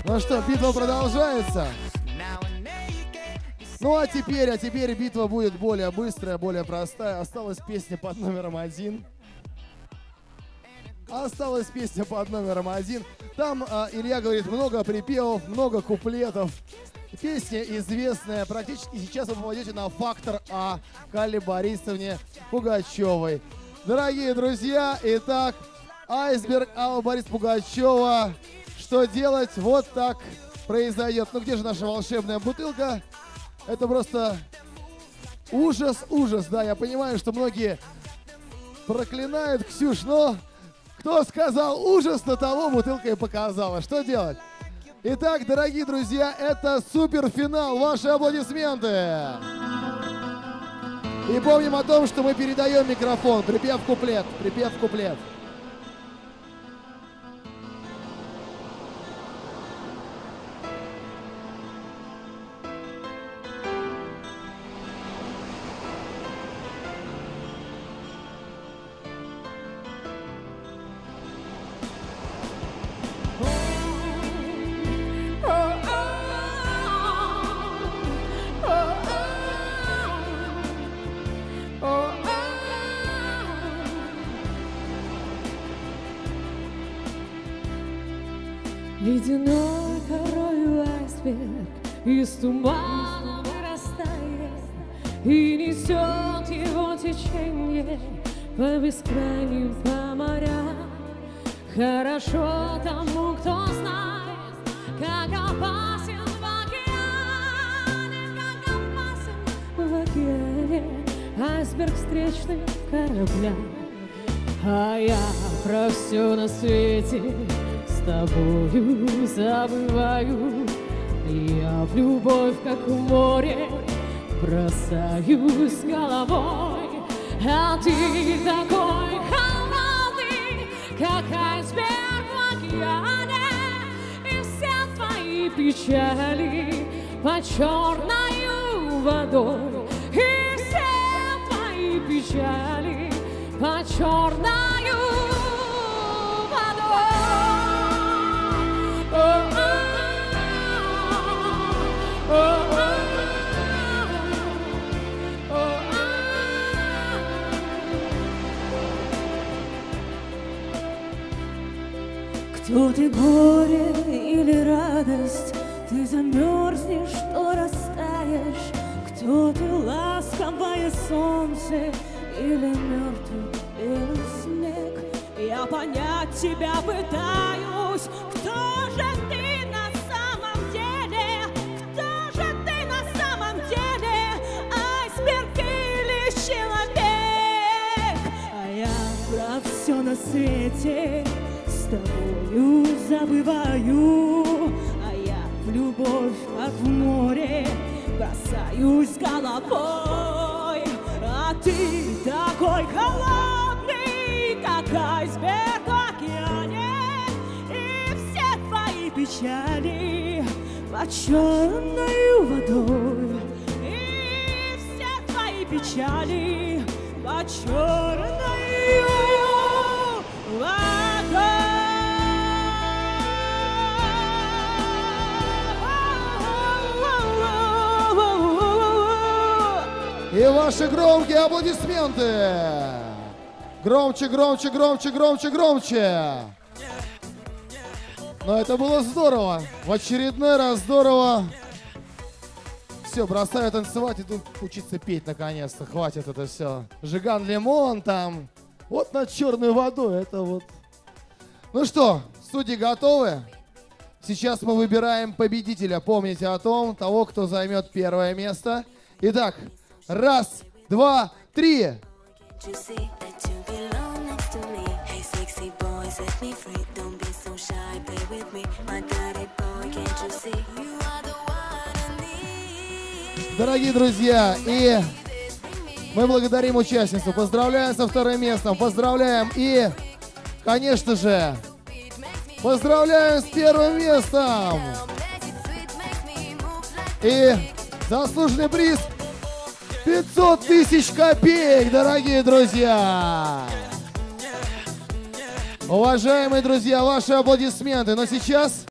Ну что, битва продолжается. Ну а теперь битва будет более быстрая, более простая. Осталась песня под номером 1. Осталась песня под номером 1. Там Илья говорит много припевов, много куплетов. Песня известная. Практически сейчас вы попадете на фактор А Калле Борисовне Пугачевой. Дорогие друзья, итак, айсберг Алла Борис Пугачева. Что делать? Вот так произойдет. Ну где же наша волшебная бутылка? Это просто ужас, ужас. Да, я понимаю, что многие проклинают Ксюш, но кто сказал ужас, на того бутылка и показала. Что делать? Итак, дорогие друзья, это суперфинал. Ваши аплодисменты. И помним о том, что мы передаем микрофон. Припев куплет, припев куплет. Ледяной порою айсберг из тумана вырастает и несет его течение по бескрайним по морям. Хорошо тому, кто знает, как опасен в океане, как опасен в океане айсберг встречных кораблях. А я про все на свете с тобою забываю, я в любовь, как в море, бросаюсь головой. А ты такой холодный, как айсберг в океане, и все твои печали под черною водой, и все твои печали под черною водой. Кто ты, горе или радость? Ты замерзнешь, что растаешь? Кто ты, ласковое солнце или мертвый белый снег? Я понять тебя пытаюсь. Кто же ты на самом деле? Кто же ты на самом деле? Айсберг или человек? А я про все на свете с тобою забываю, а я в любовь, как в море, бросаюсь головой. А ты такой холодный, как айсберг в океане, и все твои печали под черною водой, и все твои печали под черною водой. И ваши громкие аплодисменты. Громче, громче, громче, громче, громче. Но это было здорово. В очередной раз здорово. Все, бросаю танцевать, иду учиться петь наконец-то. Хватит это все. Жиган Лимон там. Вот над черной водой. Это вот. Ну что, судьи готовы? Сейчас мы выбираем победителя. Помните о том, того, кто займет первое место. Итак, раз, два, три. Дорогие друзья, и мы благодарим участницу, поздравляем со вторым местом, поздравляем и, конечно же, поздравляем с первым местом. И заслуженный приз 500 тысяч копеек, дорогие друзья. Уважаемые друзья, ваши аплодисменты. Но сейчас